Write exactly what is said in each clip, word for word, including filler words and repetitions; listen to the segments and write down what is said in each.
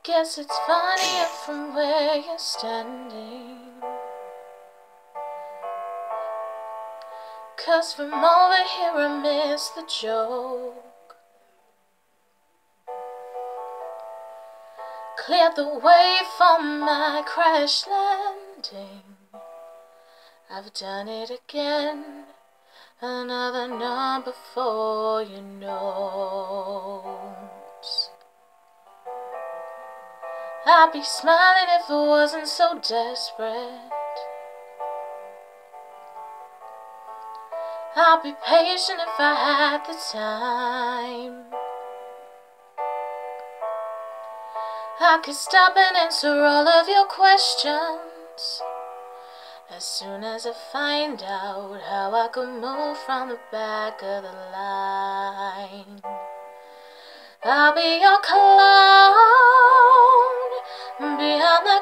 Guess it's funnier from where you're standing, 'cause from over here I miss the joke. Cleared the way for my crash landing. I've done it again, another number for your notes. I'd be smiling if it wasn't so desperate. I'd be patient if I had the time. I could stop and answer all of your questions as soon as I find out how I could move from the back of the line. I'll be your clown behind the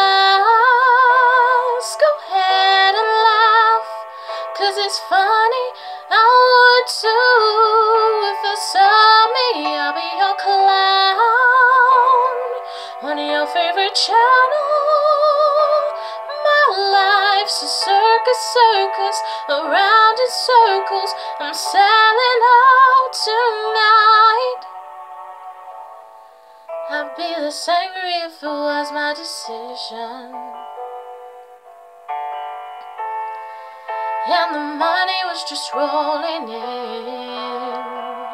glass. Go ahead and laugh, 'cause it's funny, I would too if you saw me. I'll be your clown on your favorite channel. My life's a circus, circus, around in circles. I'm selling out tonight. I'd be less angry if it was my decision, and the money was just rolling in.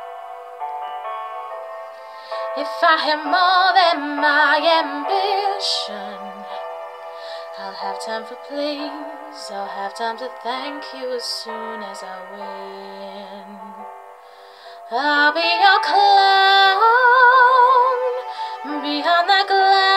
If I had more than my ambition, I'll have time for please, I'll have time to thank you as soon as I win. I'll be your clown behind that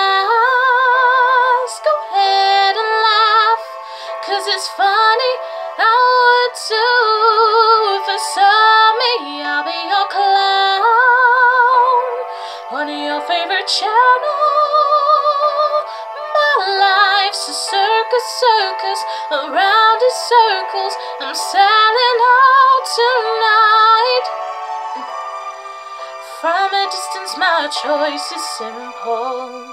glass. Go ahead and laugh, 'cause it's funny, I would too if you saw me. I'll be your clown on your favorite channel. My life's a circus, circus, around in circles. I'm selling out tonight. From a distance my choice is simple.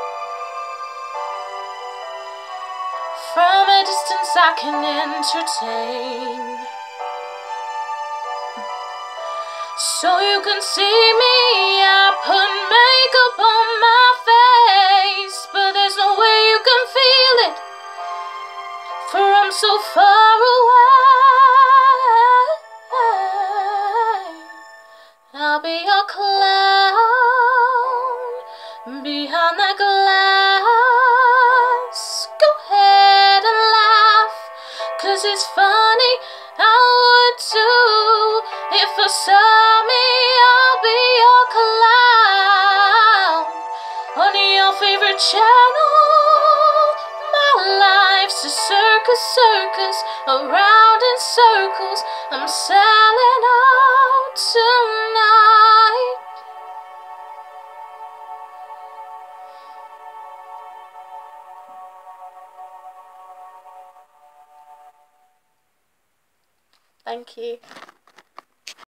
From a distance I can entertain, so you can see me. I put makeup on my face, but there's no way you can feel it, for I'm so far away. I'll be your clown behind that glass. Go ahead and laugh, 'cause it's funny, I would too if you saw me. I'll be your clown on your favorite channel. My life's a circus, circus, around in circles. I'm selling out tonight. Thank you.